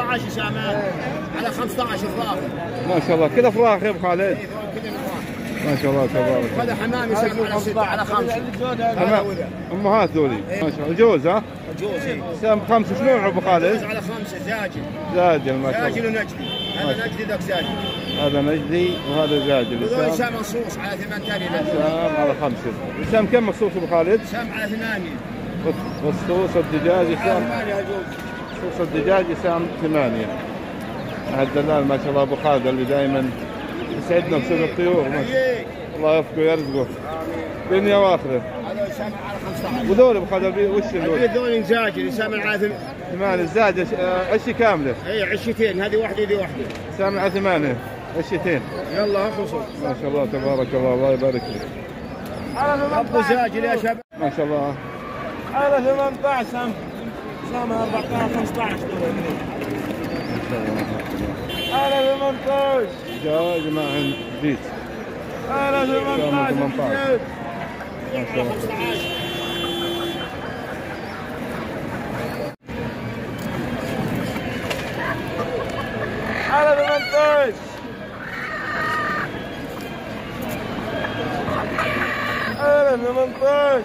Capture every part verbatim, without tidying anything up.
خمسة عشر سامان على خمسة عشر فراخ. ما شاء الله كذا فراخ يا ابو خالد. ما شاء الله تبارك. هذا حمام يسمى على ستة على خمسة. امهات ذولي ما شاء الله. الجوز ها؟ الجوز اي. سام خمسة شنو ابو خالد؟ الجوز على خمسة زاجل. زاجل ما شاء الله. زاجل ونجدي. هذا نجدي ذاك زاجل. هذا نجدي وهذا زاجل. هذول سام مصوص على ثمانية آلاف. سام على خمسة. سام كم مصوص ابو خالد؟ سام على ثمانية. مصوص الدجاج سام. ثمانية الجوز. مصوص الدجاج سام ثمانية. هذا الدلال ما شاء الله ابو خالد اللي دائما يسعدنا بسوق الطيور. الله يوفقه ويرزقه. دنيا واخره. هذا سام على خمسة عشر. وذول ابو خالد وش ذول؟ هذول زاجل سام على ثمانية الزاجة عشي كاملة. اي عشتين هذه واحدة هذه واحدة. سام على ثمانية عشتين. يلا اخلصوا. ما شاء الله تبارك الله الله يبارك لك. ابو زاجل يا شباب. ما شاء الله. هذا ثمانية عشر سام. سام أربعة عشر خمسة عشر. هذا ثمانية عشر. دجاج مع بيت. هذا ثمانية عشر. ما شاء الله. هذا ثمانية عشر. هذا ثمانية عشر.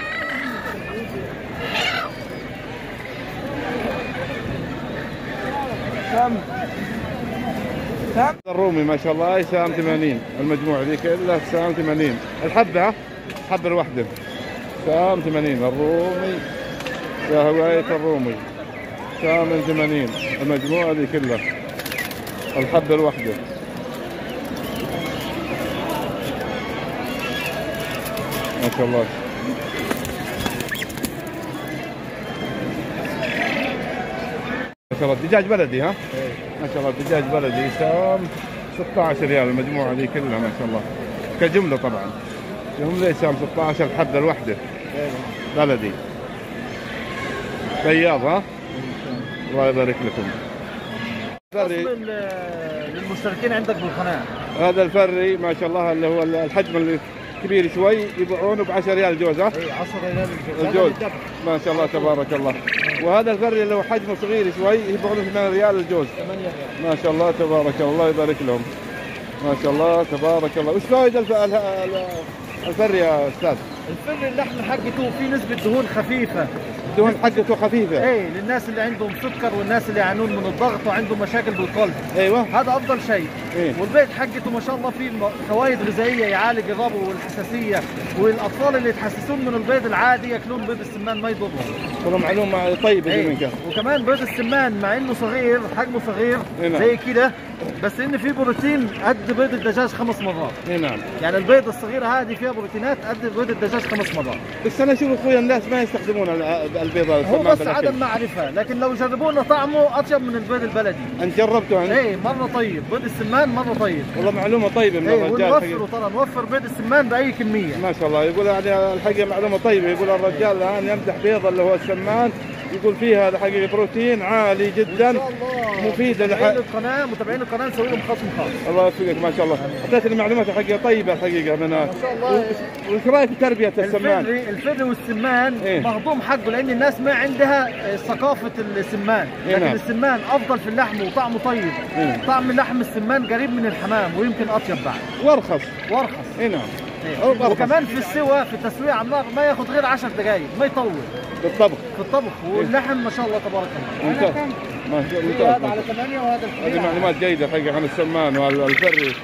كم؟ كم؟ الرومي ما شاء الله سام ثمانين. المجموعة ذي كلها سام ثمانين. الحبة الحبة الواحدة سام ثمانين. الرومي يا هواية الرومي سام ثمانين. المجموعة ذي كلها الحبة الواحدة. ما شاء الله. ما شاء الله الدجاج بلدي ها؟ ما شاء الله الدجاج بلدي سام ستة عشر ريال. المجموعة ذي كلها ما شاء الله كجملة طبعا. جملة سام ستة عشر الحبة الواحدة بلدي بياض ها؟ الله يبارك لكم. فري للمشتركين عندك بالقناة. هذا الفري ما شاء الله اللي هو الحجم اللي كبير شوي يبيعونه ب عشرة ريال الجوز ها؟ اي عشرة ريال الجوز. الجوز ما شاء الله تبارك الله. وهذا الفري اللي هو حجمه صغير شوي يبيعونه ثمانية ريال الجوز. ثمانية ريال. ما شاء الله تبارك الله الله يبارك لهم. ما شاء الله تبارك الله. وش فائدة الف... الفري يا استاذ؟ الفري اللحم حقته فيه نسبة دهون خفيفة. الدهون حقته خفيفة. ايه للناس اللي عندهم سكر والناس اللي يعانون من الضغط وعندهم مشاكل بالقلب. ايوه هذا افضل شيء. إيه؟ والبيض حقته ما شاء الله فيه فوائد غذائيه يعالج الربو والحساسيه، والاطفال اللي يتحسسون من البيض العادي ياكلون بيض السمان ما يضرهم. والله معلومه طيبه إيه؟ دي منك. وكمان بيض السمان مع انه صغير حجمه صغير إيه؟ زي كده بس انه فيه بروتين قد بيض الدجاج خمس مرات. اي نعم. يعني البيض الصغيره هذه فيها بروتينات قد بيض الدجاج خمس مرات. بس انا اشوف اخويا الناس ما يستخدمون البيض هو بس عدم معرفه، لكن لو جربونا طعمه اطيب من البيض البلدي. انت جربته انت؟ ايه مره طيب، بيض السمان مره طيب. والله معلومه طيبه من ايه الرجال. ونوفره ترى نوفر بيض السمان باي كميه. ما شاء الله. يقول يعني الحقيقه معلومه طيبه. يقول الرجال الان يمدح بيض اللي هو السمان، يقول فيها الحقيقه بروتين عالي جدا مفيده. متابعين القناه متابعين القناه نسوي لهم خصم خاص. الله يوفقك ما شاء الله. اعطيتني المعلومات الحقيقه طيبه الحقيقه من ما شاء الله. وش رايك في تربيه السمان؟ الفري الفري والسمان إيه؟ مهضوم حقه لان الناس ما عندها ثقافه السمان، إيه لكن نعم. السمان افضل في اللحم وطعمه طيب. إيه؟ طعم لحم السمان قريب من الحمام ويمكن اطيب بعد. وارخص. وارخص. اي نعم. إيه؟ وكمان في السوى في التسويه على النار ما ياخذ غير عشر دقائق ما يطول بالطبخ. في الطبخ. واللحم ما شاء الله تبارك الله. ممتاز. ما شاء الله. هذا على ثمانية وهذا هذه معلومات جيده الحقيقه عن السمان والفري.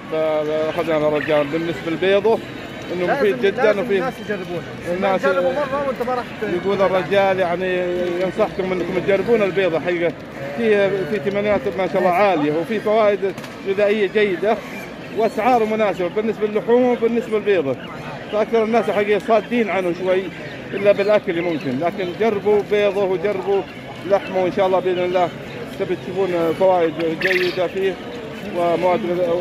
فاخذنا الرجال بالنسبه لبيضه انه مفيد جدا. وفي الناس يجربونه. الناس جربوا مره وانت ما راح. يقول الرجال يعني ينصحكم انكم تجربون البيضه حقيقه فيها في ثمانيات ما شاء الله عاليه وفي فوائد غذائيه جيده واسعاره مناسبه بالنسبه للحوم وبالنسبه للبيضه. فاكثر الناس حقيقه صادين عنه شوي الا بالاكل ممكن، لكن جربوا بيضه وجربوا لحمه وان شاء الله باذن الله تبي تشوفون فوائد جيده فيه ومواد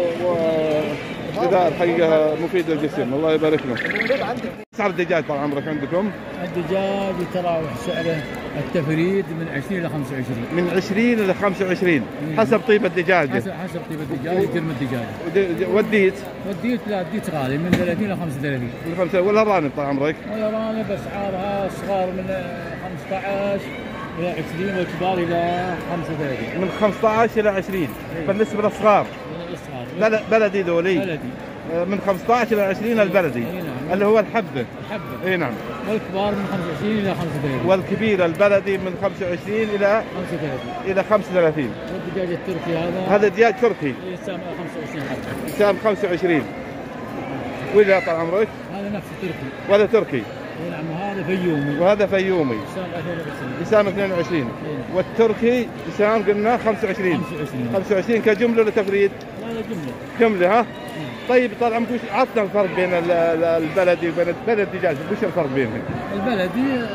غذاء الحقيقه مفيد للجسم. الله يبارك لكم. اسعار الدجاج طال عمرك عندكم؟ الدجاج يتراوح سعره التفريد من عشرين إلى خمسة وعشرين. من عشرين إلى خمسة وعشرين حسب طيب الدجاج. حسب حسب طيب الدجاج وجرم الدجاج. والديت؟ والديت لا الديت غالي من ثلاثين إلى خمسة وثلاثين. من خمسة. والارانب طال عمرك؟ والارانب اسعارها صغار من خمسة عشر إلى عشرين والكبار إلى خمسة وثلاثين. من خمسة عشر إلى عشرين. بالنسبة للصغار من الإصغار. بل- بلدي ذولي. بلدي. من خمسة عشر إلى عشرين البلدي. إيه نعم. اللي هو الحبة. الحبة. اي نعم. والكبار من خمسة وعشرين إلى خمسة وثلاثين. والكبير البلدي من خمسة وعشرين إلى خمسة وثلاثين. إلى خمسة وثلاثين. والدجاج التركي هذا. هذا دجاج تركي. يساوي خمسة وعشرين حبة. سام خمسة وعشرين. ولا طال عمرك؟ هذا نفس التركي. ولا تركي. إيه نعم. هذا فيومي. وهذا فيومي. يساوي اثنين وعشرين. يسام اثنين وعشرين. والتركي يسام قلنا خمسة وعشرين. خمسة وعشرين. خمسة وعشرين كجملة ولا تفريد؟ هذا جملة. جملة ها؟ طيب طال عمرك وش عطنا الفرق بين ال- ال- البلدي وبين البلد الدجاج، وش الفرق بينهم؟ البلدي آه،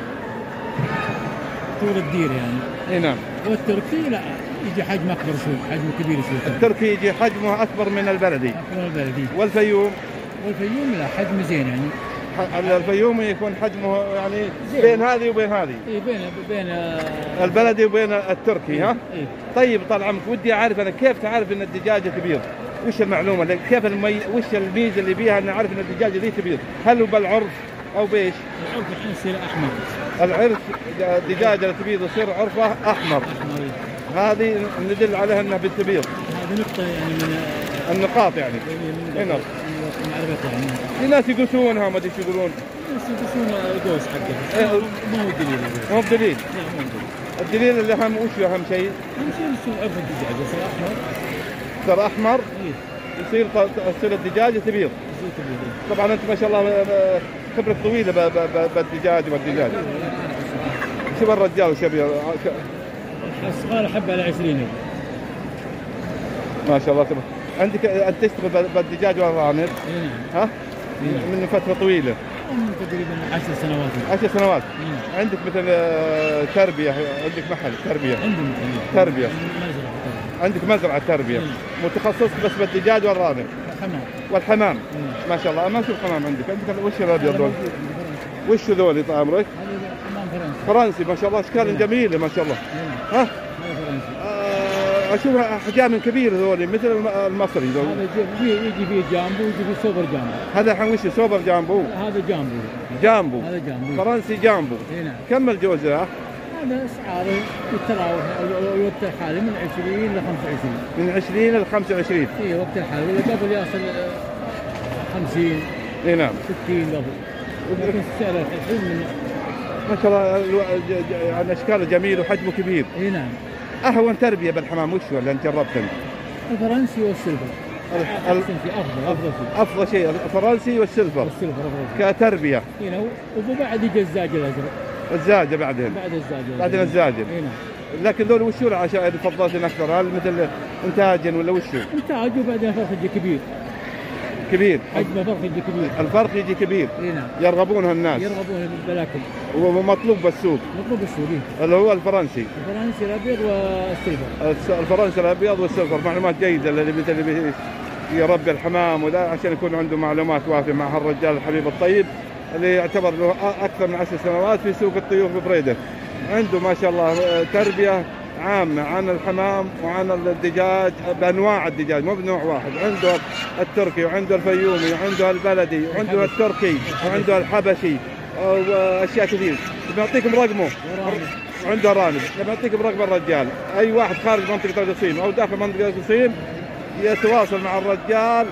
طول الدير يعني. اي نعم. والتركي لا يجي حجم اكبر شوي، حجم كبير شوي. التركي يجي حجمه اكبر من البلدي. اكبر من البلدي. والفيوم والفيوم لا حجم زين يعني. ح- الفيومي يكون حجمه يعني بين هذه وبين هذه. اي بين بين آه، البلدي وبين التركي ها؟ إيه. طيب طال عمرك ودي اعرف انا كيف تعرف ان الدجاجه تبيض؟ وش المعلومه اللي- كيف المي... وش الميزه اللي بيها ان اعرف ان الدجاجه دي تبيض؟ هل هو بالعرف او بايش؟ العرف الحين يصير احمر. العرف الدجاجه اللي تبيض يصير عرفها احمر، احمر. هذه ندل عليها انها بتبيض. هذه نقطة يعني من النقاط يعني. من إيه نعم. من معرفتها يعني. في ناس يقصونها ما ادري ايش يقولون. بس يقصون القوس حقه. إيه. ما هو دليل. مو بدليل. لا مو دليل. الدليل اللي اهم وش هو اهم شيء؟ اهم شيء يصير عرف الدجاج يصير احمر. صار احمر ايه يصير تصير الدجاجه تبيض. يصير تبيض. طبعا انت ما شاء الله آه، خبرك طويله ب- ب- ب- بالدجاج والدجاج. شوف الرجال وش يبي الصغار حبة على عشرين. ما شاء الله تبارك. عندك انت تشتغل بال- بالدجاج والارانب اي نعم. ها؟ من فتره طويله من تقريبا عشر سنوات. عشر سنوات. إيه. عندك مثل آه، تربيه، عندك محل تربيه، عندي مثل تربيه، مزرعة. عندك مزرعه تربيه إيه. متخصص بس بالدجاج والارانب حمام. والحمام. إيه. ما شاء الله. ما شوف حمام عندك، عندك وش الابيض هذا دول؟ موجود بالفرنسي. وش ذول طال عمرك؟ هذا حمام فرنسي. فرنسي ما شاء الله، اشكال جميله ما شاء الله. إيه. ها؟ هذا فرنسي. آه، اشوف احجام كبيره ذولي مثل الم- المصري ذول. هذا يجي يجي فيه جامبو ويجي فيه سوبر جامبو. هذا الحين وش سوبر جامبو؟ هذا جامبو. جامبو هذا جامبو. فرنسي جامبو. اي نعم. كم الجوزة؟ هذا اسعاره يتراوح وقت الحالي من عشرين ل خمسة وعشرين. من عشرين ل خمسة وعشرين. اي وقت الحالي ولا قبل يصل آه، خمسين اي نعم. ستين قبل. لكن السعر الحين من ما شاء الله الو- ج- ج- يعني اشكاله جميل وحجمه كبير. اي نعم. اهون تربيه بالحمام وش هو اللي انت جربته؟ الفرنسي والسيلفر. ال- ال- احسن شيء افضل افضل شيء. افضل شيء الفرنسي والسيلفر والسيلفر افضل شيء. كتربيه. هنا وبعد يجي الزاج الازرق. الزاجه بعدين. بعد الزاج الازرق. بعدين الزاجل. اي نعم. لكن ذول وش هو عشان فضلتهم اكثر؟ هل مثل انتاجا ولا وش هو؟ انتاج وبعدين فرخ يجي كبير. كبير. حجمه فرخ يجي كبير. الفرق يجي كبير. اي نعم. يرغبونها الناس يرغبون بالاكل. ومطلوب بالسوق مطلوب السوري. اللي هو الفرنسي. الفرنسي الابيض والسيلفر. الس- الفرنسي الابيض والسلفر. معلومات جيده اللي مثل اللي بي- يربي الحمام وذا عشان يكون عنده معلومات وافيه مع هالرجال الحبيب الطيب اللي يعتبر له أ- اكثر من عشر سنوات في سوق الطيور ببريده. عنده ما شاء الله آه، تربيه عامه عن الحمام وعن الدجاج بانواع الدجاج مو بنوع واحد. عنده التركي وعنده الفيومي وعنده البلدي وعنده التركي وعنده الحبشي واشياء كثير. بنعطيكم رقمه وعنده رانب. بنعطيكم رقم الرجال. اي واحد خارج منطقه القصيم او داخل منطقه القصيم يتواصل مع الرجال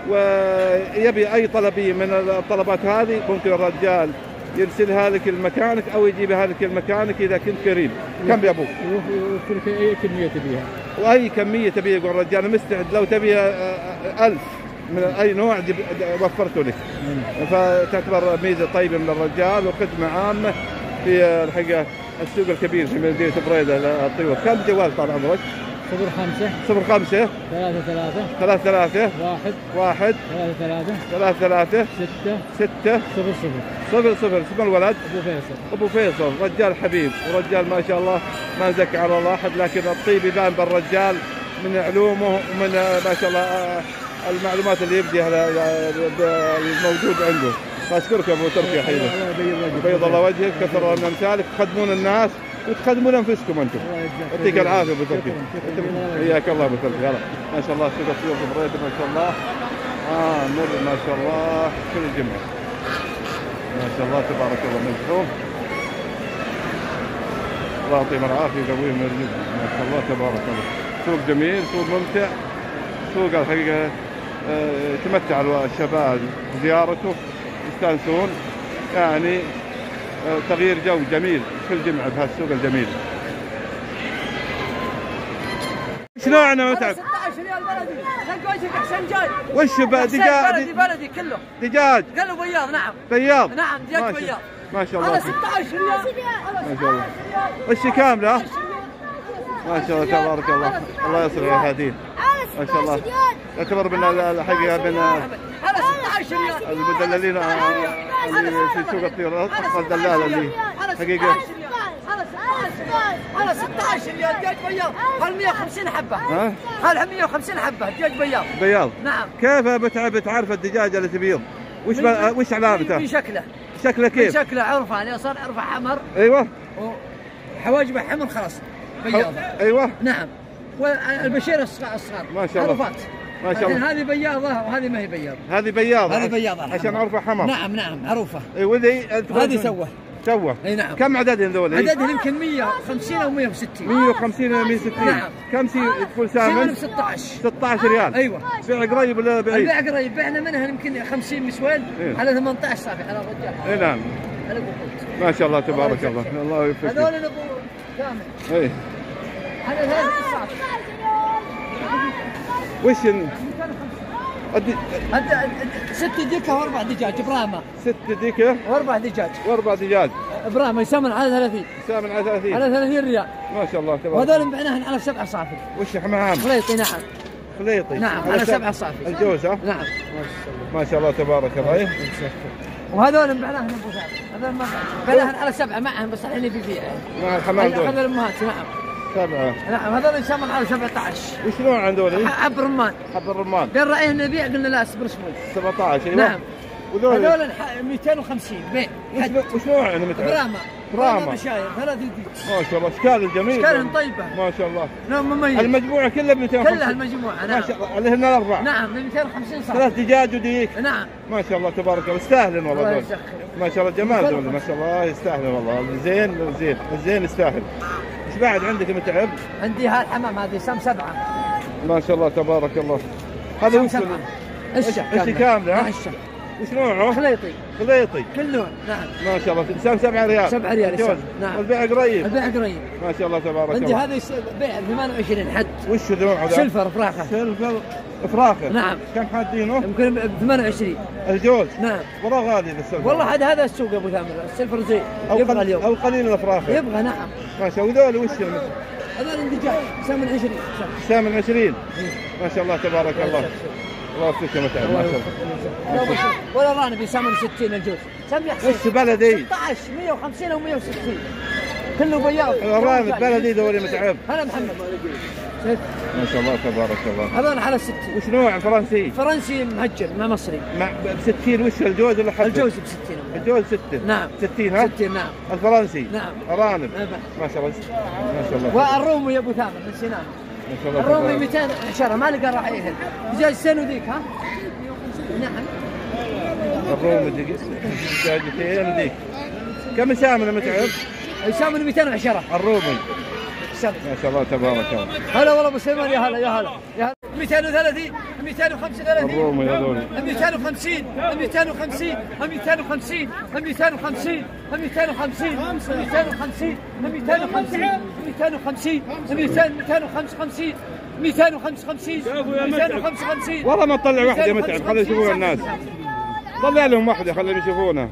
ويبي اي طلبيه من الطلبات هذه ممكن الرجال يرسلها لك المكانك او يجيبها لك المكانك اذا كنت قريب. كم بيبوك؟ وفي اي كميه تبيها. واي كميه تبي يقول الرجال مستعد لو تبي ألف من اي نوع جب- وفرته لك. فتعتبر ميزه طيبه من الرجال وخدمه عامه في الحقيقه السوق الكبير في مدينه بريده للطيور. كم جوال طال عمرك؟ صفر خمسة صفر خمسة ثلاثة ثلاثة ثلاث ثلاثة واحد واحد ثلاثة ثلاثة ثلاث ثلاثة ستة ستة صفر صفر. صفر صفر. اسم الولد؟ أبو فيصل. ابو فيصل. رجال حبيب ورجال ما شاء الله ما نزكي على الله احد، لكن الطيب يبان بالرجال من علومه ومن ما شاء الله المعلومات اللي يبديها الموجود عنده. فاشكرك يا ابو تركي حبيبي. الله يبيض وجهك. بيض الله وجهك. كثر من امثالك تخدمون الناس وتخدمون انفسكم انتم. الله يجزاك يعطيك خير. العافيه ابو تركي. شكراً، شكراً. حياك الله ابو تركي. يلا ما شاء الله سوق الطيور في بريده ما شاء الله. اه مر ما شاء الله كل الجمعه. ما شاء الله تبارك الله مزحوم. الله يعطيهم العافيه ويقويهم ويرزقهم ما شاء الله تبارك الله. سوق جميل، سوق ممتع، سوق الحقيقه آه، يتمتع الشباب بزيارته، يستانسون يعني آه، تغيير جو جميل كل جمعه بهالسوق الجميل. ايش نوعنا متعب؟ ستة عشر ريال بلدي، لك وجهك احسن جاي. وش دجاج؟ بلدي بلدي كله. دجاج. قالوا بياض نعم. بياض. نعم دجاج بياض. ما شاء الله. على ستة عشر ريال. ما شاء الله. وش كامله؟ ما شاء الله تبارك الله. الله يصلح يا هادين. ما شاء الله. يعتبر من الحقيقه من على ستة عشر ريال. المدللين اللي في سوق الطيور، افضل دلاله اللي حقيقه. على ستة عشر ريال دجاج بياض، هال مئة وخمسين حبه. ها؟ هال مئة وخمسين حبه دجاج بياض. بياض. نعم. كيف بتعرف تعرف الدجاج اللي تبيض؟ وش وش علامته؟ من شكله. شكله كيف؟ من شكله عرفه يعني صار عرفه حمر. ايوه. وحواجبه حمر خلاص. بياض. ايوه. نعم. والبشير الصغار الصغار. ما شاء الله. عرفات. ما شاء الله. هذه بياضة وهذه ما هي بياضة. هذه بياضة. هذه بياضة عشان عرفها حمر. نعم نعم معروفة. اي وذي هذه سوه. سوه. اي نعم. كم عددهم ذول؟ عددهم يمكن مئة وخمسين او مئة وستين. مئة وخمسين او مئة وستين. نعم. كم سي تقول سامن؟ سامن ب ستة عشر. ستة عشر ريال. ايوه. بيع قريب ولا بعيد؟ البيع قريب، بعنا منها يمكن خمسين مسوين إيه؟ على ثمانية عشر صافي على الرجال. اي نعم. على قلت. ما شاء الله تبارك الله. الله يوفقك. هذول اللي ابو كامل. اي. هذا هذا صافي. وش أدي... ست ديكه واربع دجاج براما. ست ديكه واربع دجاج. واربع دجاج. براما يسمن على ثلاثين. يسمن على ثلاثين. على ثلاثين ريال. ما شاء الله تبارك. وهذول مبعناهن على سبعه صافي. وش حمام؟ خليطي نعم. خليطي. نعم على سبعه صافي. الجوز ها؟ نعم. ما شاء الله تبارك الله. وهذول مبعناهن ابو ثابت. هذول ما مبعناهن على سبعه معهم بس الحين بيبيع. مع الحمام دول. هذول الامهات نعم. سبعة. نعم هذول يسمون على سبعة عشر. وش نوع عندهم؟ حب رمان. حب الرمان. بين رأيه نبيع قلنا لا اصبر شوي. سبعة عشر ايوه. نعم. وذول هذول مئتين وخمسين بيع. وش نوع يعني متعب؟ براما. براما. بشاير ثلاث يديك. ما شاء الله اشكال جميله. اشكالهم طيبة. ما شاء الله. نعم مميز. المجموعة كلها ب مئتين وخمسين. كلها المجموعة نعم. ما شاء الله عليهن الأربع. نعم ب مئتين وخمسين صار. ثلاث دجاج وديك. نعم. ما شاء الله تبارك الله يستاهلن والله دول. ما شاء الله جمال دول ما شاء الله يستاهلن والله زين زين الزين يستاهل. ايش بعد عندك متعب؟ عندي هالحمام هذه سام سبعة. ما شاء الله تبارك الله. هذا وش الشة كاملة؟ كاملة ها؟ الشة. وش نوعه؟ خليطي. خليطي. كل نوع نعم. ما شاء الله سام سبعة ريال. سبعة ريال جوز. نعم. والبيع قريب. البيع قريب. ما شاء الله تبارك الله. عندي هذه بيع ثمانية وعشرين حد. وش نوعه ذا؟ سلفر فراخة. سلفر فراخة. نعم. كم حادينه؟ يمكن ب ثمانية وعشرين. الجوز. نعم. والله غالي السلفر. والله هذا هذا السوق ابو ثامر، السلفر زين. يبغى اليوم. او قليل الفراخة. يبغى نعم. ما شاء الله وذول وش هذول دجاج سامن عشرين. سامن عشرين. ما شاء الله تبارك الله. الله يوفقك متعب ما شاء الله. ولا رانب يسامن ستين الجوز. سم يحسن. وش بلدي؟ ستة عشر مئة وخمسين او مئة وستين. كله بياض. الرانب بلدي ذولي متعب. هلا محمد. ما شاء الله تبارك الله. هذول على ستين. وش نوع فرنسي؟ فرنسي مهجر ما مصري. مع ب ستين وش الجوز ولا حبة؟ الجوز ب ستين. الجوز ستين. نعم. ستين ها؟ ستين نعم. الفرنسي. نعم. الرانب. نعم. ما شاء الله. ما شاء الله. والرومي يا ابو ثامر نسيناه. ما شاء الله. الرومي مئتين وعشرة ما لقى راعيه. دجاج سنو ذيك ها؟ نعم. الرومي دجاجتين ذيك. كم سامن متعب؟ يسامن مئتين وعشرة. الرومي. سم. ما شاء الله تبارك الله. هلا والله ابو سليمان يا هلا يا هلا يا هلا. مئتين وثلاثين مئتين وخمسة وثلاثين. الرومي هذول. مئتين وخمسين مئتين وخمسين مئتين وخمسين مئتين وخمسين مئتين وخمسين مئتين وخمسين مئتين وخمسين مئتين وخمسين مئتين وخمسة وخمسين مئتين وخمسة وخمسين مئتين وخمسة وخمسين. والله ما تطلع واحدة متعب خلي يشوفون الناس. طلع لهم واحدة خليهم يشوفونها.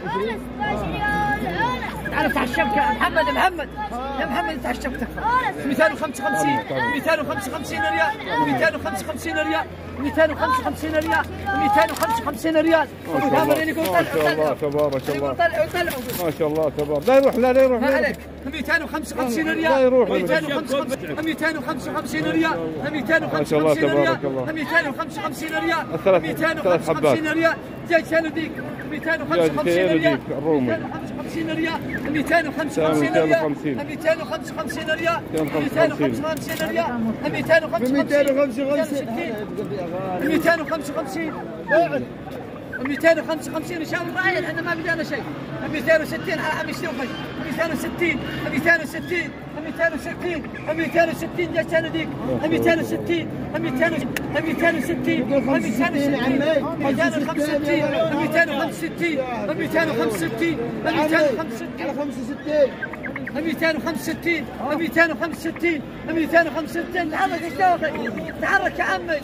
أنا افتح الشبكة محمد محمد يا محمد افتح الشبكة. مئتين وخمسة وخمسين مئتين وخمسة وخمسين ريال مئتين وخمسة وخمسين ريال مئتين وخمسة وخمسين ريال مئتين وخمسة وخمسين ريال. ما شاء الله ما شاء الله تبارك الله. ما شاء الله تبارك. لا يروح لا لا يروح. ما عليك. مئتين وخمسة وخمسين ريال. لا يروح. مئتين وخمسة وخمسين مئتين وخمسة وخمسين ريال مئتين وخمسة وخمسين ريال مئتين وخمسة وخمسين ريال مئتين وخمسة وخمسين ريال. دجاج سنو ذيك مئتين وخمسة وخمسين ريال مئتين وخمسة وخمسين ريال مئتين وخمسة وخمسين ريال مئتين وخمسة وخمسين ريال مئتين وخمسة وخمسين ريال مئتين وخمسة وخمسين مئتين وخمسة وخمسين مئتين وخمسة وخمسين ان شاء الله رايح، احنا ما بدينا شيء. مئتين وستين على مئتين وستين مئتين وستين مئتين وستين مئتين وستين جا صناديق مئتين وستين مئتين مئتين وستين مئتين وستين مئتين وخمسة وستين مئتين وخمسة وستين مئتين وخمسة وستين مئتين وخمسة وستين مئتين وخمسة وستين مئتين وخمسة وستين مئتين وخمسة وستين تحرك ايش داخل؟ تحرك يا عمي.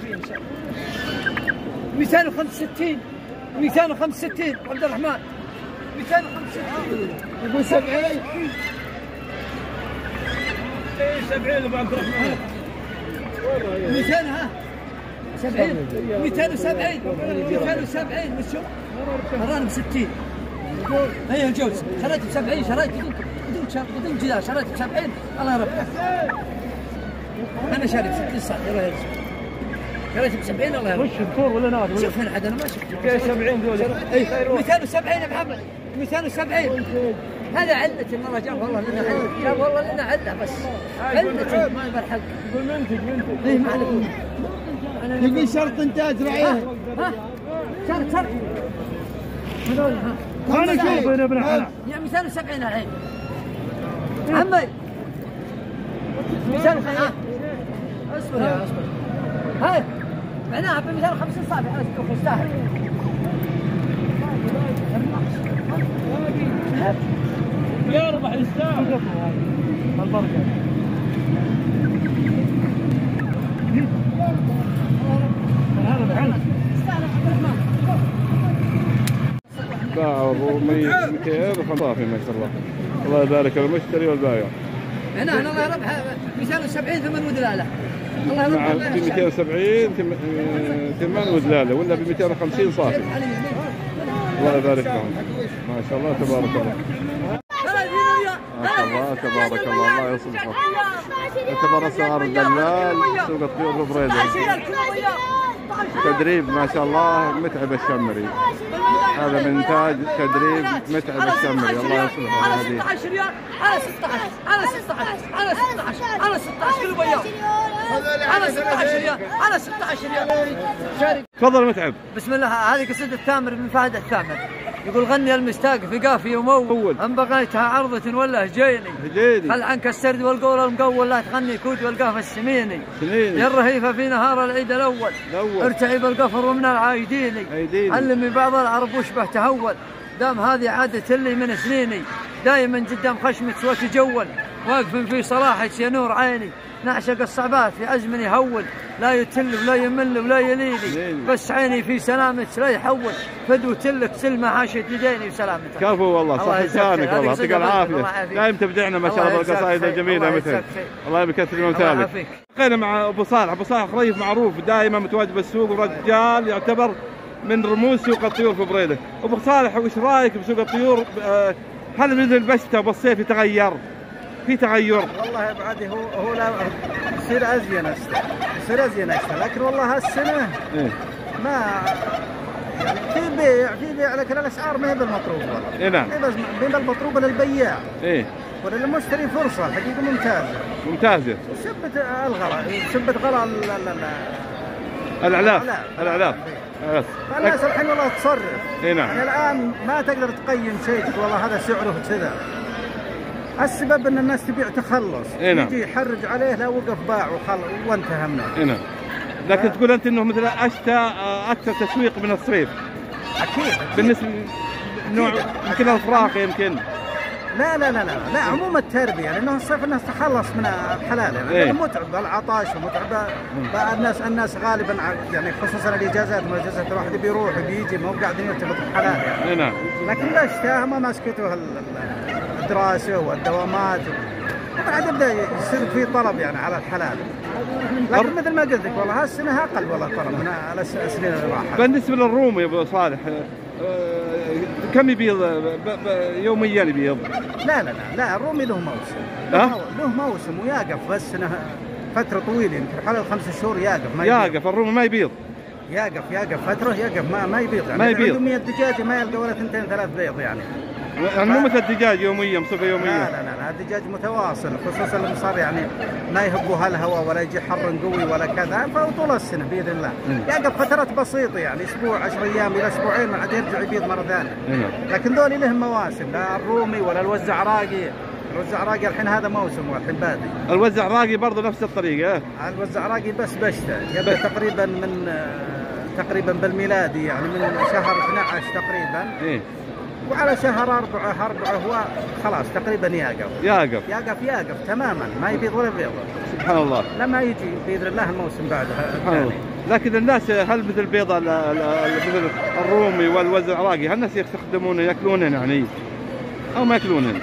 مئتين وخمسة وستين مئتين وخمسة وستين عبد الرحمن مئتين وخمسة وستين يقول سبعين سبعين ابو عبد الرحمن مئتين ها سبعين مئتين وسبعين مئتين وسبعين وشو؟ مراني ب ستين هي الجوز شريت ب سبعين شريت بدون بدون بدون جدار شريت ب سبعين الله يربحك. انا شاري ب ستين صح الله يرزقك. شريت ب سبعين الله يرزقك. وش دكتور ولا نادي؟ شوف هنا عاد انا ما شفت سبعين دول مئتين وسبعين يا محمد مئتين وسبعين. هذا علة المرة جاب والله لنا علة جاب والله لنا علة بس علة ما يبر حق. يقول منتج منتج. اي ما عليك. يقول شرط انتاج رعيه. ها شرط شرط هذول ها انا شوف يا ابن الحلال يا مئتين وسبعين الحين عمي مئتين وخمسين. اصبر يا اصبر هاي معناها ب مئتين وخمسين صافي على السوق يستاهل. يربح يستاهل البركه. هذا بحل باع الرومي مئتين وخمسة ما شاء الله. الله يبارك المشتري والبايع. هنا هنا الله يربح مئتين وسبعين ثمن ودلاله. الله مع يربح ب مئتين وسبعين ثمن ودلاله ولا ب مئتين وخمسين صافي. الله يبارك لهم ما شاء الله تبارك الله. ما شاء الله تبارك الله الله يصلحه. يعتبر اسعار الدلال سوق الطيور ببريده. تدريب ما شاء الله متعب الشمري. هذا من انتاج تدريب متعب الشمري الله يصلحه. على ستة عشر ريال على ستة عشر على ستة عشر على ستة عشر على ستة عشر كيلو بياض على ستة عشر ريال على ستة عشر ريال. تفضل متعب. بسم الله. هذه قصيدة الثامر بن فهد الثامر يقول غني المستاق في قافي ومول ان بغيتها عرضة ولا هجيني خل عنك السرد والقول المقول لا تغني كود والقاف السميني يا الرهيفة في نهار العيد الاول ارتعي بالقفر ومن العايدين علمي بعض العرب وشبه تهول دام هذه عادة اللي من سنيني دايما قدام خشمك وتجول واقف في صلاحك يا نور عيني نعشق الصعبات في عزم يهول لا يتل ولا يمل ولا يليني بس عيني في سلامتك لا يحول فدوة لك سلمة عاشت يديني وسلامتك. كفو والله صح لسانك والله يعطيك العافية. دايم تبدعنا ما شاء الله بالقصائد الجميلة مثل الله يكثر من امثالك. لقينا مع ابو صالح. ابو صالح ريف معروف دائما متواجد بالسوق ورجال يعتبر من رموز سوق الطيور في بريده. ابو صالح وش رايك بسوق الطيور؟ هل مثل البشتة بالصيف يتغير؟ في تغير والله يا بعدي هو هو لا يصير ازين اشتى يصير ازين اشتى لكن والله هالسنه إيه؟ ما يعني في بيع في بيع لكن الاسعار ما هي بالمطلوب والله. اي نعم. بس بين المطلوب للبياع ايه وللمشتري فرصه الحقيقه ممتازه ممتازه. سبت الغلا سبت غلا الاعلاف الاعلاف فالناس الحين والله تصرف. اي نعم. يعني الان ما تقدر تقيم شيء والله هذا سعره كذا. السبب ان الناس تبيع تخلص إيه نعم. يجي يحرج عليه لا وقف باع وخل وانتهى منه. إيه نعم. لكن ف... تقول انت انه مثل اشتى اكثر تسويق من الصيف. اكيد, أكيد. بالنسبه نوع يمكن الفراخ يمكن لا لا لا لا لا عموم التربيه لانه الصيف الناس تخلص من الحلال يعني إيه؟ متعب العطاش ومتعب الناس الناس غالبا يعني خصوصا الاجازات ما اجازات الواحد بيروح بيجي ما هو قاعدين يرتبط بالحلال يعني. إيه نعم. لكن لا اشتهى ما مسكته الدراسه والدوامات وبعد يبدا يصير في طلب يعني على الحلال. لكن مثل ما قلت لك والله هالسنه اقل والله طلب من السنين اللي راحت. بالنسبه للرومي يا ابو صالح كم يبيض يوميا يبيض؟ لا لا لا لا الرومي له موسم. له, له موسم ويقف بس انه فتره طويله يمكن حوالي خمس شهور يقف ما يبيض. يقف الرومي ما يبيض. يقف يقف فتره يقف ما ما يبيض يعني ما يبيض. عنده مية دجاجه ما يلقى ولا اثنتين ثلاث بيض يعني. يعني مو مثل الدجاج يوميا بصفه يوميه. لا لا لا الدجاج متواصل، خصوصا لما صار يعني ما يهبوا هالهواء ولا يجي حر قوي ولا كذا، فطول السنه باذن الله. يعقب فترات بسيطه يعني اسبوع عشر ايام الى اسبوعين ما عاد يرجع يبيض مره ثانيه. لكن ذول لهم مواسم، لا الرومي ولا الوزعراقي. الوزعراقي الحين هذا موسم والحين بادي. الوزعراقي برضه نفس الطريقه. الوزعراقي بس بشته يبدا تقريبا من تقريبا بالميلادي يعني من شهر اثني عشر تقريبا. إيه؟ وعلى شهر أربعة أربعة هو خلاص تقريبا يقف يقف يقف يقف تماما، ما يبيض ولا بيض. سبحان الله. لما يجي بإذن الله الموسم بعدها. سبحان الله. لكن الناس هل مثل البيضة مثل الرومي والوزعراقي هل الناس يستخدمونه ياكلونه يعني أو ما ياكلونه؟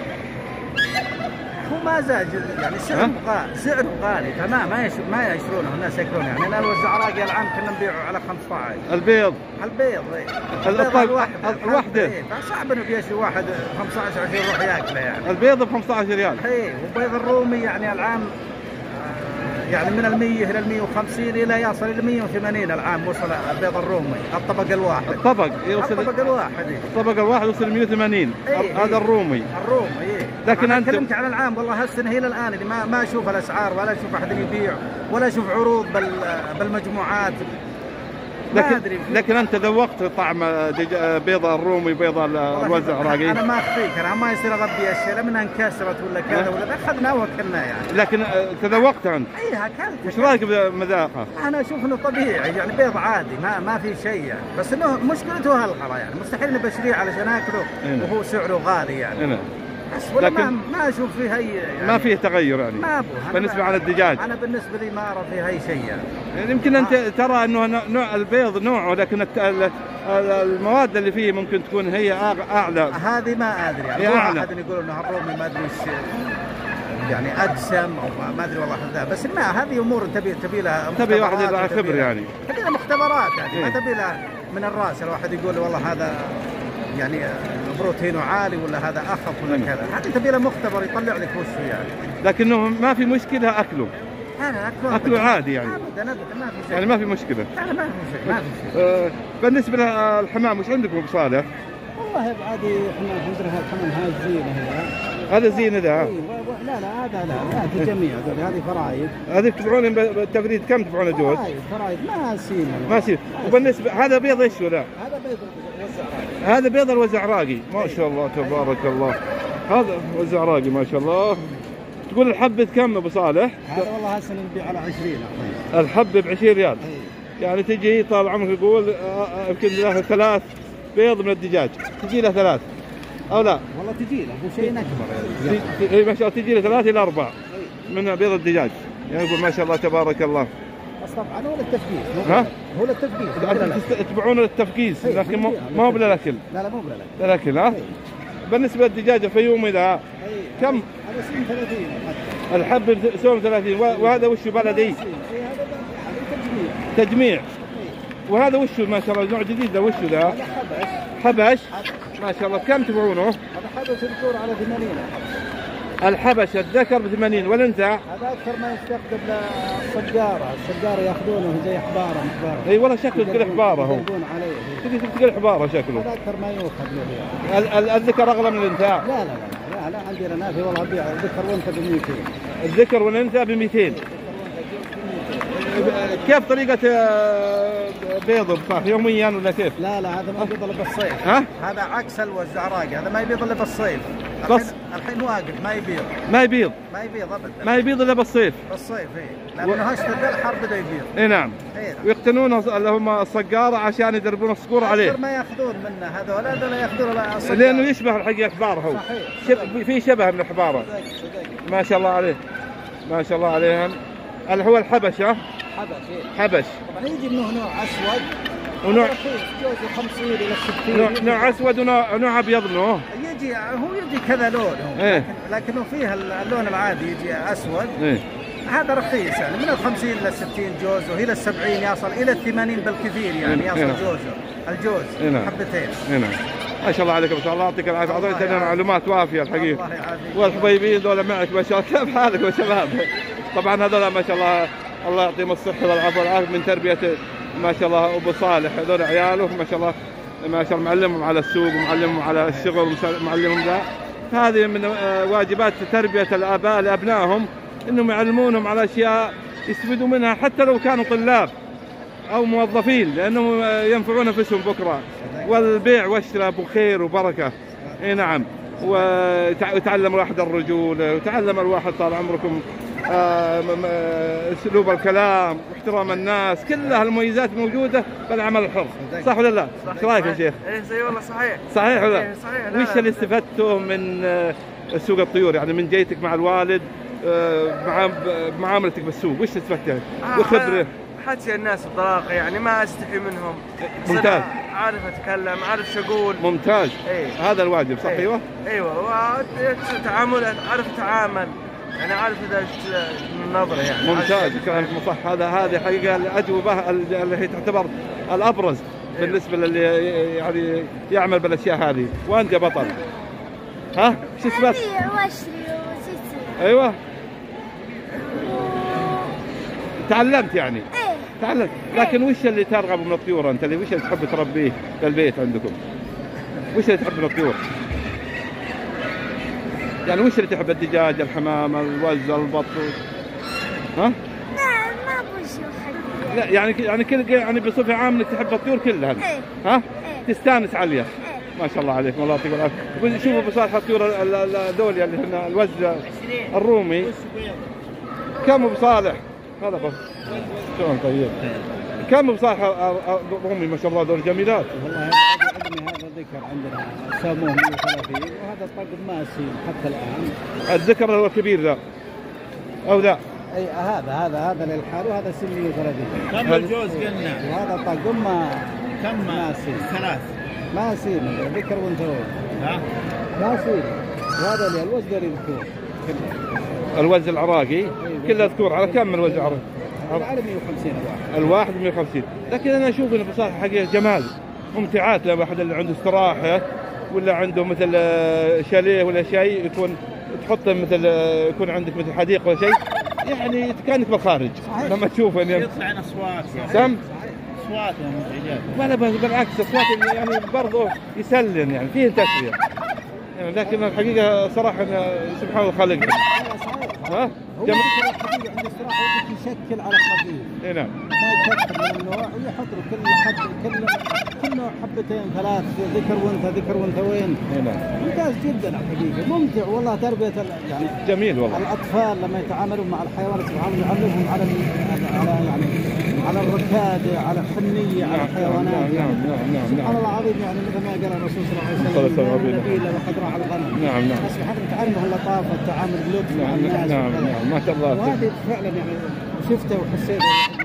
هو ما زال يعني سعره غالي، سعره غالي تمام، ما يشرب ما يشترونه الناس ياكلونه يعني. انا الوزعراقي العام كنا نبيعه على خمسة عشر. البيض البيض البيض الواحد الواحده فصعب انه بيشتري واحد خمسة عشر عشان يروح ياكله يعني. البيض ب خمسة عشر ريال. اي وبيض الرومي يعني العام يعني من المية إلى المية وخمسين إلى يصل إلى مية وثمانين العام وصل البيض الرومي الطبق الواحد. الطبق يوصل الطبق الواحد. الطبق الواحد يوصل مية وثمانين. إيه هذا الرومي. الرومي إيه. لكن أنت تكلمت عن العام والله هالسنة إلى الآن اللي ما ما أشوف الأسعار ولا أشوف أحد يبيع ولا أشوف عروض بال بالمجموعات. لكن لكن انت ذوقت طعم بيض الرومي بيض الوزعراقي؟ انا ما اخفيك انا ما يصير اغبي اشياء لما انكسرت ولا كذا ولا اخذنا وكلنا يعني. لكن تذوقت انت؟ اي اكلت. وش رايك بمذاقه؟ انا اشوف انه طبيعي يعني بيض عادي ما ما في شيء يعني، بس انه مشكلته هالحلا يعني مستحيل نبشريه علشان اكله وهو سعره غالي يعني. إيه. بس ولا لكن ما, ما اشوف فيه اي يعني ما فيه تغير يعني. ما ابو بالنسبه على الدجاج. انا بالنسبه لي ما ارى فيه اي شيء يعني. يعني يمكن انت آه. ترى انه نوع البيض نوعه لكن المواد اللي فيه ممكن تكون هي اعلى. هذه ما ادري يعني. اعلى واحد يقول انه الرومي ما ادري ايش يعني ادسم او ما ادري والله هذا، بس ما هذه امور تبي تبي لها تبي واحد يبقى خبر يعني. تبي لها مختبرات يعني. إيه؟ ما تبي لها من الراس الواحد يقول والله هذا يعني بروتينه عالي ولا هذا اخف ولا كذا، هذه تبي له مختبر يطلع لك وش يعني. لكنه ما في مشكله اكله. انا اكله اكله عادي يعني. ابدا ابدا ما في شيء يعني ما في مشكله. لا ما في شيء ما في شيء. آه بالنسبه للحمام وش عندكم بصالح؟ والله عادي احنا عندنا الحمام هاي الزينه هي. هذا زينه ذا؟ لا لا هذا لا هذه جميع هذه فرايد. هذه تبيعون بالتفريد كم تبيعون دول؟ فرايد فرايد ما سيم ما سيم. وبالنسبه هذا بيض ايش ولا؟ هذا بيض الوزعراقي. هذا بيض الوزعراقي ما شاء الله تبارك الله. هذا وزعراقي ما شاء الله. تقول الحبة كم ابو صالح؟ هذا والله هسه نبيع على عشرين. الحبة ب عشرين ريال. يعني تجي طال عمرك يقول يمكن له ثلاث بيض من الدجاج، تجي له ثلاث او لا؟ والله تجي له هو شيء اكبر. اي ما شاء الله تجي له ثلاث الى اربع من بيض الدجاج. يعني يقول ما شاء الله تبارك الله. بس طبعا هو للتفقيس. ها؟ هو للتفقيس. تبيعونه للتفقيس لكن مو هو للاكل. لا لا مو للاكل. للاكل ها؟ بالنسبة للدجاج الفيومي ذا كم؟ هذا سوم ثلاثين. الحب سوم ثلاثين وهذا وش بلدي؟ تجميع. تجميع. وهذا وش ما شاء الله نوع جديد ذا وش ذا؟ هذا حبش. حبش ما شاء الله كم تبيعونه؟ هذا حبش الذكور على ثمانين. الحبش الذكر ب ثمانين والانثى؟ هذا اكثر ما يستخدم للصقاره، الصقاره ياخذونه زي حباره محباره. اي والله شكله تقول حباره هو. يقلبون عليه. تقول حباره شكله. هذا اكثر ما يؤخذ له. الذكر اغلى من الانثى؟ لا لا لا لا عندي انا في والله ابيع الذكر والانثى ب مئتين. الذكر والانثى ب مئتين. كيف طريقة بيضه بصح يوميا ولا كيف؟ لا لا هذا ما يبيض الا بالصيف. ها؟ هذا عكس الوزعراقي، هذا ما يبيض الا بالصيف. بس الحين واقف ما يبيض. ما يبيض. ما يبيض ابدا. ما يبيض الا بالصيف. بالصيف اي، لانه هشتد الحر بدا يبيض. اي نعم. اي. ويقتنون اللي هم الصقارة عشان يدربون الصقور عليه. ما ياخذون منه هذول، هذول ياخذون الصقارة. لانه يشبه الحقيقة الحبارة هو. صحيح. شب... في شبه من الحبارة. ما شاء الله عليه. ما شاء الله عليهم. اللي هو الحبش ها؟ حبش ايه. حبش. طبعا يجي منه نوع اسود ونوع جوز خمسين الى ستين. نوع, نوع اسود ونوع نوع ابيض منه. يجي هو يجي كذا لون هو. ايه. لكن لكنه فيه اللون العادي يجي اسود. ايه. هذا رخيص يعني من الخمسين إلى الستين جوز وإلى السبعين يصل إلى الثمانين بالكثير يعني يصل هنا. جوزه الجوز هنا. حبتين. هنا. ما شاء الله عليك ما شاء الله يعطيك العافية أعطيتنا معلومات وافية الحقيقة. الله يعافيك. والحبيبين دول معك ما شاء الله كيف حالك يا شباب؟ طبعا هذول ما شاء الله الله يعطيهم الصحة والعافية والعافية من تربية ما شاء الله أبو صالح هذول عياله ما شاء الله ما شاء الله معلمهم على السوق ومعلمهم على الشغل ومعلمهم ذا. هذه من واجبات تربية الآباء لأبنائهم، إنهم يعلمونهم على أشياء يستفيدوا منها حتى لو كانوا طلاب أو موظفين، لأنهم ينفعون أنفسهم بكرة. والبيع والشراء بخير وبركة. إي نعم. ويتعلم الواحد الرجولة، ويتعلم الواحد طال عمركم اسلوب الكلام واحترام الناس، كلها المميزات موجوده بالعمل الحر. صح ولا لا؟ ايش رايك يا شيخ؟ ايه زي والله صحيح. صحيح ولا؟ ايه صحيح. وش اللي استفدته من سوق الطيور، يعني من جيتك مع الوالد مع معاملتك بالسوق، وش استفدته؟ آه وخبره حتى الناس بطلاقه، يعني ما استحي منهم. ممتاز. عارف اتكلم، عارف شو اقول. ممتاز. ايه. هذا الواجب. صح. ايه. ايوه ايوه. تعامل، عارف اتعامل، يعني عارف اذا النظره يعني. ممتاز كلامك صح. هذا هذه حقيقه الاجوبه اللي هي تعتبر الابرز بالنسبه للي يعني يعمل بالاشياء هذه. وانت يا بطل ها ايش اثبت؟ ايوه تعلمت يعني. ايه تعلمت. لكن وش اللي ترغب من الطيور انت؟ اللي وش اللي تحب تربيه بالبيت عندكم؟ وش اللي تحب من الطيور؟ يعني وش اللي تحب؟ الدجاج، الحمام، الوز، البط؟ ها؟ لا ما بوشو حقيقي. لا يعني يعني كل يعني بصفة عامة تحب الطيور كلها. ايه. ها؟ ايه. تستانس عليها. ايه. ما شاء الله عليك، الله يعطيك العافية. شوفوا بصالح الطيور هذول اللي هنا الوز الرومي كم ابو صالح؟ هذا بس شلون طيب. كم ابو صالح الرومي ما شاء الله دول جميلات. والله هذا هذا ذكر عندنا ساموه مئة وثلاثين، وهذا الطقم ماسي حتى الان. الذكر هو الكبير ذا او ذا؟ اي هذا هذا هذا للحال، وهذا سن مئة وثلاثين. كم الجوز قلنا؟ وهذا الطقم ما كم ماسي؟ ثلاث ماسي ذكر وانثوين. ها؟ ماسي. وهذا اللي الوز داري الذكور. الوز العراقي كله ذكور. على كم الوز العراقي؟ على مئة وخمسين الواحد. الواحد مئة وخمسين. لكن انا اشوف انه بصراحه حقيقه جمال ممتعات لواحد اللي عنده استراحه ولا عنده مثل شاليه ولا شيء، يكون تحط مثل يكون عندك مثل حديقه ولا شيء، يعني كانك بالخارج لما تشوفه يعني يطلع اصوات يعني. سم اصوات ومزعجات. ولا بالعكس اصوات يعني برضه يسلم، يعني فيه تسليه يعني. لكن الحقيقه صراحه سبحان الله خالقنا. ها؟ جميل. الحقيقه عند الصراحه ودك يشكل على خفيف. اي نعم. ما يكثر من النوع ويحط له كل حد كل كل نوع حبتين ثلاث، ذكر وانثى ذكر وانثوين. اي نعم. ممتاز جدا الحقيقه، ممتع والله تربيه يعني جميل والله. الاطفال لما يتعاملون مع الحيوانات سبحان الله يعلمهم على على يعني على الركاده، على الحنيه، على الحيوانات. نعم نعم نعم نعم. سبحان الله العظيم، يعني مثل ما قال الرسول صلى الله عليه وسلم النبيل وقد راعى الغنم. نعم نعم. سبحان الله تعلمه اللطافه، التعامل بلطف مع الناس. نعم نعم ما شاء الله. وهذه فعلا يعني شفته وحسيته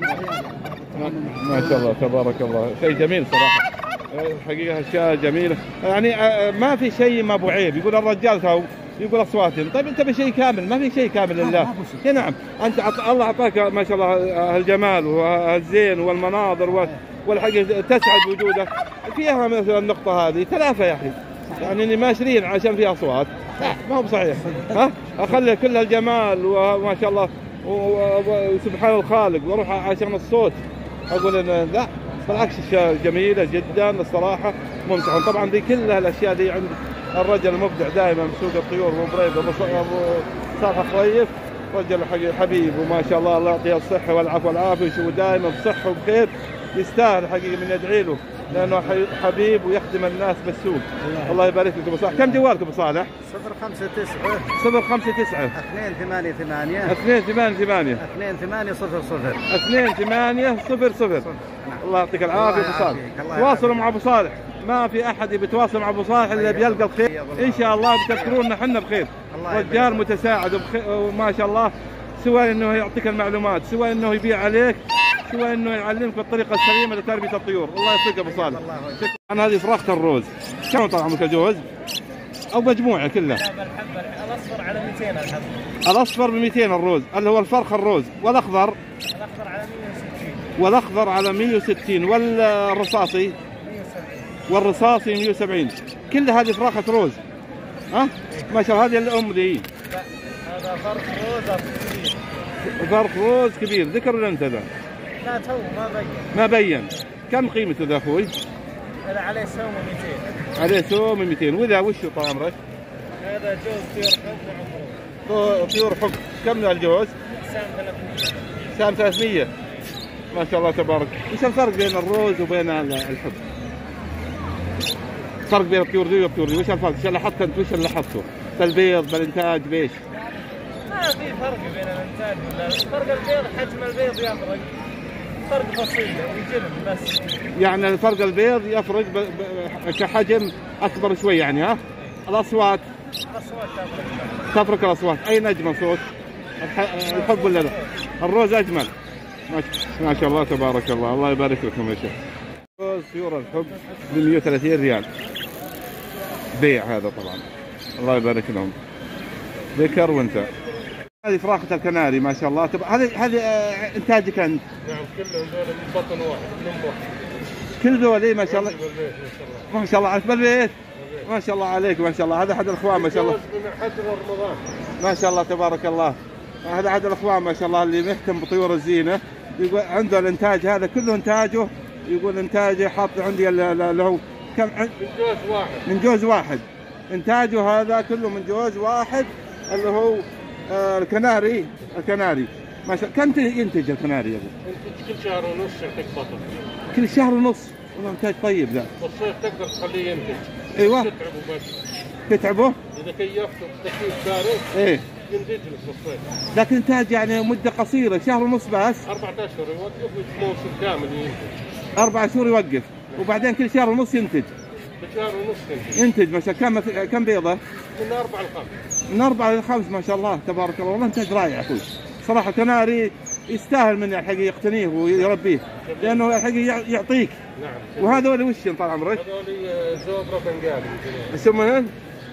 ما شاء الله تبارك الله. شيء جميل صراحه الحقيقه، اشياء جميله يعني. ما في شيء ما ابو عيب. يقول الرجال تو يقول اصواتهم، طيب انت بشيء كامل، ما في شيء كامل لله. نعم انت الله اعطاك ما شاء الله هالجمال وهالزين والمناظر والحقيقه تسعد وجودك فيها. مثل النقطه هذه ثلاثه يا اخي، يعني اني ماشرين عشان فيها اصوات ما هو بصحيح. ها اخلي كل الجمال وما شاء الله وسبحان الخالق واروح عشان الصوت اقول ان لا بالعكس اشياء جميله جدا الصراحه، ممتعه. طبعا دي كلها الاشياء دي عند الرجل المبدع دائما بسوق الطيور، ابو بريد ابو صالح خريف، رجل حبيب وما شاء الله الله يعطيه الصحه والعافيه والعافيه، ويشوفه دائما بصحه وبخير. يستاهل حقيقه من ندعي له لانه حبيب ويخدم الناس بالسوق. الله, الله يبارك لك ابو صالح. كم جوالك ابو صالح؟ صفر خمسة تسعة صفر خمسة تسعة اثنين ثمانية ثمانية اثنين ثمانية ثمانية اثنين ثمانية صفر صفر اثنين ثمانية صفر صفر. الله يعطيك العافيه ابو صالح. تواصلوا مع ابو صالح، ما في احد بيتواصل مع ابو صالح الا بيلقى الخير ان شاء الله. بتذكرونا احنا بخير. رجال متساعد وما شاء الله، سواء انه يعطيك المعلومات، سواء انه يبيع عليك، سواء انه يعلمك بالطريقه السليمه لتربيه الطيور. الله يعطيك ابو صالح. انا هذه فراخ الروز كم طال عمرك الجوز او مجموعه كلها؟ الاصفر على مئتين الحب. الاصفر ب مئتين الروز اللي هو الفرخ الروز، والاخضر الاخضر على مئة وستين والاخضر على مئة وستين والرصاصي مئة وسبعين والرصاصي مئة وسبعين. كل هذه فراخه روز. ها ما شاء الله. هذه الام ذي هذا فرخ روز كبير. فرخ روز كبير. ذكر ولا انثى ذا؟ لا تو ما بين. ما بين. كم قيمته ذا اخوي؟ هذا عليه سوم مئتين. عليه سوم مئتين. وذا وش طال عمرك؟ هذا جوز طيور حب. طيور حب. كم الجوز؟ سام ثلاثمية. سام ثلاثمية. ما شاء الله تبارك. ايش الفرق بين الروز وبين الحب؟ الفرق بين الطيور ذي والطيور ذي، وش الفرق؟ ايش اللي حطه انت؟ وش اللي حطه؟ بالبيض، بالانتاج، بايش؟ ما في فرق بين الانتاج ولا فرق البيض، حجم البيض يفرق. فرق بسيط ويجلم بس. يعني الفرق البيض يفرق ب... ب... كحجم اكبر شوي يعني. ها؟ الاصوات؟ الاصوات تفرق. تفرق الاصوات. اين اجمل صوت؟ الح... الحب ولا لا؟ الروز اجمل. ما شاء الله تبارك الله. الله يبارك لكم يا شيخ. روز طيور الحب ب مئة وثلاثين ريال بيع هذا طبعا. الله يبارك لهم. ذكر وانت. هذه فراخة الكناري ما شاء الله. طب هذه هذه انتاجك انت؟ نعم كلهم دول من بطن واحد من ام واحد. كل ذولي ما شاء الله. بالبيت ما شاء الله. عارف بالبيت؟ ما شاء الله عليك ما شاء الله. هذا احد الاخوان ما شاء الله. من حجر رمضان. ما شاء الله تبارك الله. هذا احد الاخوان ما شاء الله اللي مهتم بطيور الزينه. يقول عنده الانتاج هذا كله انتاجه. يقول انتاجه حاط عندي اللي هو كم من جوز واحد. من جوز واحد. انتاجه هذا كله من جوز واحد اللي هو آه الكناري. الكناري ما شاء الله. كم ينتج الكناري يا ابو؟ ينتج كل شهر ونص يعطيك بطل. كل شهر ونص. والله انتاج طيب ذا. بالصيف تقدر تخليه ينتج. ايوه. تتعبه بس. تتعبه؟ اذا كيفته بتكييف بارد ايه ينتج لك بالصيف. لكن انتاج يعني مده قصيره شهر ونص بس. أربعة أشهر يوقف موسم كامل ينتج. أربع شهور يوقف وبعدين كل شهر ونص ينتج. بشهر ونص ينتج. ينتج ما شاء الله. كم كم بيضة؟ من أربعة لخمس. من أربعة لخمس ما شاء الله تبارك الله. والله إنتاج رائع أخوي. صراحة كناري يستاهل من الحقيقة يقتنيه ويربيه لأنه الحقيقة يعطيك. نعم. وهذول وش طال عمرك؟ هذول زوبرا بنغالي. اسمهن؟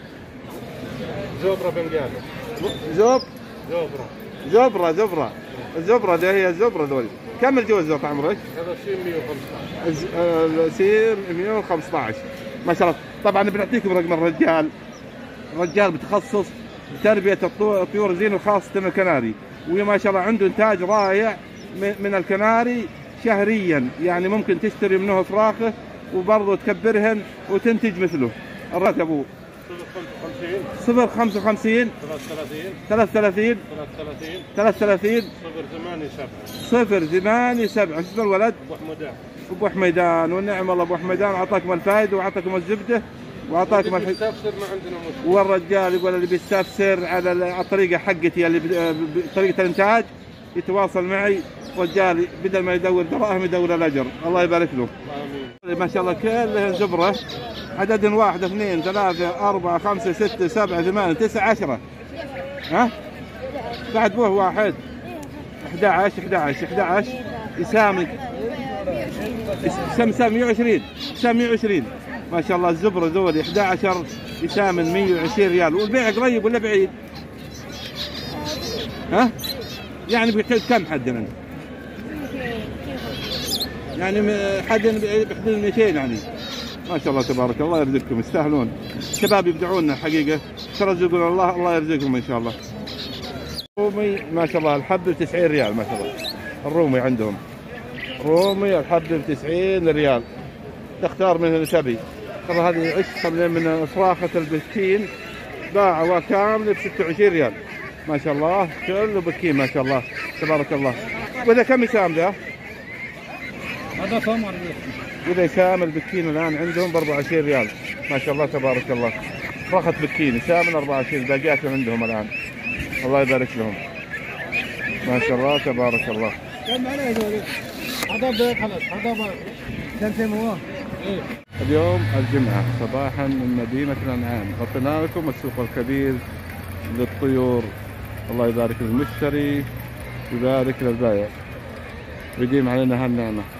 زوبرا بنغالي. زوب؟ زوبرا. زبرة زبرة. الزبرة ده هي الزبرة ذولي. كم الجوز طال عمرك؟ هذا سيم مئة وخمسة عشر. سير مئة وخمسة عشر ما شاء الله. طبعا بنعطيكم رقم الرجال. رجال بتخصص بتربية الطيور الزينة خاصة الكناري. وما شاء الله عنده انتاج رائع من الكناري شهريا. يعني ممكن تشتري منه فراخه وبرضه تكبرهن وتنتج مثله. الراتب ابوه صفر خمسة وخمسين ثلاثة وثلاثين ثلاثة وثلاثين صفر ثمانية سبعة صفر ثمانية سبعة. شو الولد؟ أبو حمدان. ابو حميدان. والنعم الله ابو حميدان اعطاكم الفائده واعطاكم الزبده واعطاكم الح... بيستفسر ما عندنا مشكله. والرجال يقول اللي بيستفسر على الطريقه حقتي اللي بطريقه الانتاج يتواصل معي. رجال بدل ما يدور دراهم يدور الاجر. الله يبارك له. امين. ما شاء الله كلها زبره. عدد واحد اثنين ثلاثة أربعة خمسة ستة سبعة ثمانية تسعة عشرة. ها؟ بعد بوه واحد. أحد عشر أحد عشر أحد عشر يسامي. يسام يسام مئة وعشرين. يسام مئة وعشرين. ما شاء الله الزبرة ذولي أحد عشر يسامن مئة وعشرين ريال. والبيع قريب ولا بعيد؟ ها؟ يعني بحدود كم حدنا؟ يعني حدنا بحدود مئتين يعني. ما شاء الله تبارك الله يرزقكم يستاهلون. شباب يبدعون حقيقة. ترزقون الله الله يرزقكم إن شاء الله. رومي ما شاء الله الحب ب تسعين ريال ما شاء الله. الرومي عندهم. رومي الحب ب تسعين ريال. تختار منه اللي تبي. ترى هذه عشقة من فراخة البكين باعوا كاملة ب ستة وعشرين ريال. ما شاء الله كله بكين ما شاء الله تبارك الله. وإذا كم يسام ذا؟ هذا ثمر. إذا يسام البكين الآن عندهم ب أربعة وعشرين ريال. ما شاء الله تبارك الله. فراخة بكين يسام أربعة وعشرين. باقياتهم عندهم الآن. الله يبارك لهم. ما شاء الله تبارك الله. كم عليه هذول؟ هذا بيض خلاص. هذا بيض. كم سنة هو؟ إيه. اليوم الجمعة صباحا من مدينة الأنعام. غطينا لكم السوق الكبير للطيور. الله يبارك للمشتري ويبارك للبائع ويديم علينا هالنعمة.